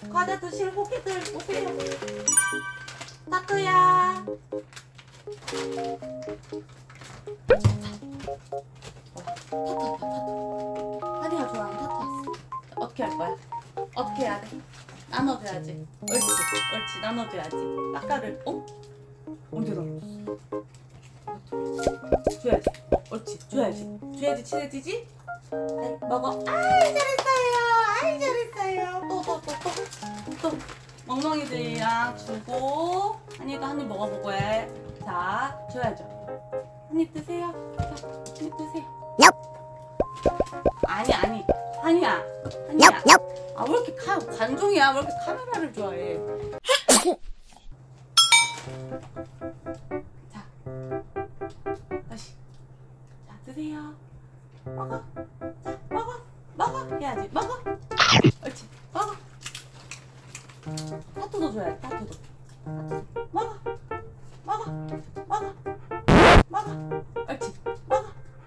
과자 드실 호기들 오세요. 타투야. 타투. 한이가 좋아하는 타투 왔어. 어떻게 할 거야? 어떻게 해야 돼? 나눠줘야지. 옳지, 옳지. 나눠줘야지. 아까를 언제 나눴어? 줘야지. 옳지, 줘야지. 줘야지 친해지지? 네, 먹어. 아이 잘했어요. 아이 잘했어요. 또 멍멍이들이랑 주고 한이도 한 입 먹어보고 해. 자, 줘야죠. 한 입 드세요. 자, 한 입 드세요. 아니 한이야. 아 왜 이렇게 관종이야? 왜 이렇게 카메라를 좋아해? 자, 다시. 자, 드세요. 먹어. 자, 먹어 해야지. 먹어. 옳지. 먹어. 타투도 줘야지. 타투도. 먹어. 옳지. 먹어.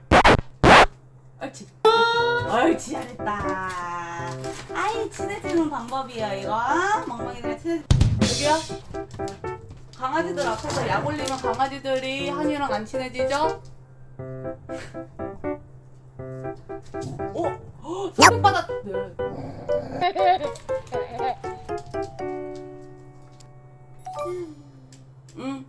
옳지. 옳지. 잘했다. 아이 친해지는 방법이야 이거. 멍멍이들 친해. 여기요. 강아지들 앞에서 약 올리면 강아지들이 한이랑 안 친해지죠? 선생받았. 응.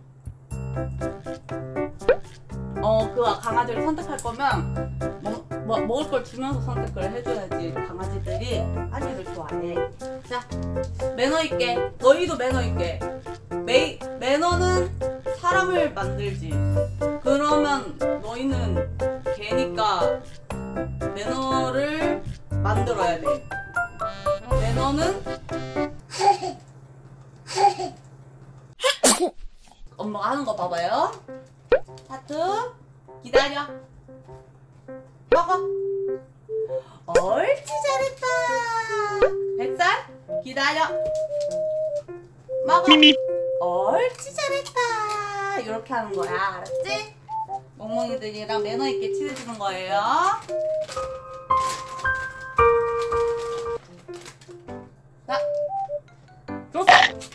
그 강아지를 선택할 거면 먹을 걸 주면서 선택을 해줘야지. 강아지들이 한이를 좋아해. 자, 매너 있게. 너희도 매너 있게. 매너는 사람을 만들지. 그러면 너희는 개니까 매너를 만들어야 돼. 매너는 엄마가 하는 거 봐봐요. 타투 기다려. 먹어. 옳지 잘했다. 뱃살 기다려. 먹어. 옳지 잘했다. 이렇게 하는 거야. 알았지? 멍멍이들이랑 매너 있게 친해지는 거예요. 자, 좋았어.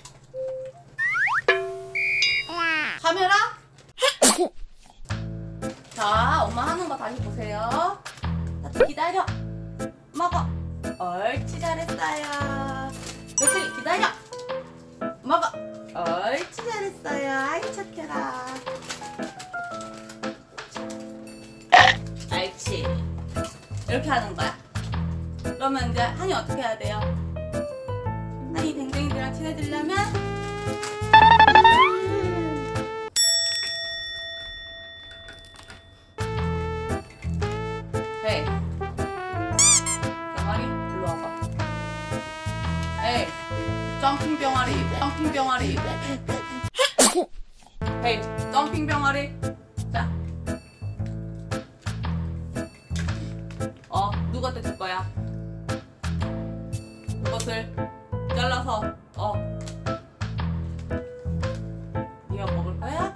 카메라. 자, 엄마 하는 거 다시 보세요. 타투 기다려. 먹어. 옳지 잘했어요. 그렇지 기다려. 먹어. 옳지 잘했어요. 아이 착해라. 옳지. 이렇게 하는 거야. 그러면 이제 한이 어떻게 해야 돼요? 한이 댕댕이들이랑 친해지려면 헤이 병아리 일로 와봐. 헤이 점핑 병아리. 헤이 점핑 병아리. 자, 누구한테 줄 거야? 이것을 잘라서 네가 먹을 거야?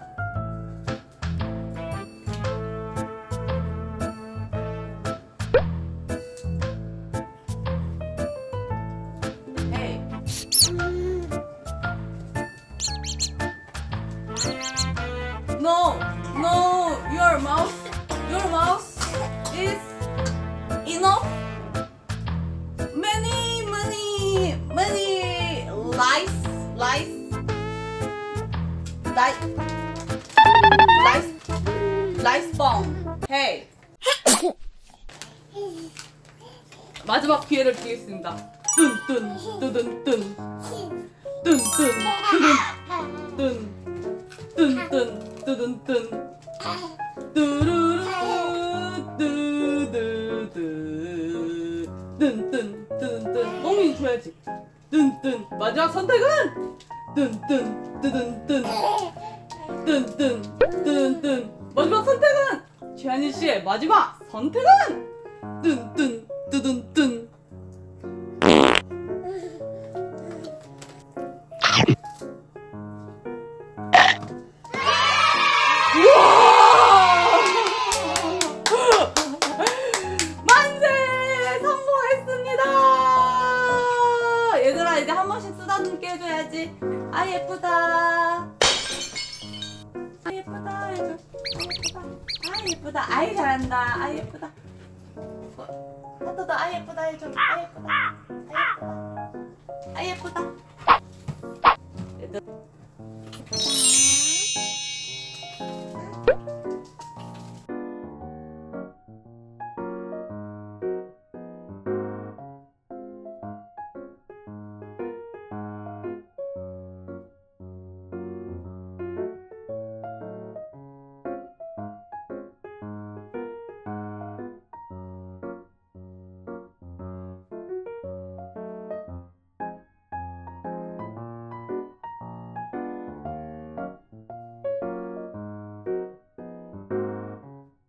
헤이 No, your mouth is enough. Many lice bomb. Hey. 마지막 기회를 드리겠습니다. 멍이 줘야지. 마지막 선택은 마지막 선택은 최한희 씨의 마지막 선택은 만세! 성공했습니다! 얘들아 이제 한 번씩 쓰다듬게 해줘야지. 아 예쁘다. 아 예쁘다 해줘. 아 예쁘다. 아이 잘한다. 아 예쁘다. 하트도 아 예쁘다 해줘. 아 예쁘다. 아 예쁘다. 아 예쁘다.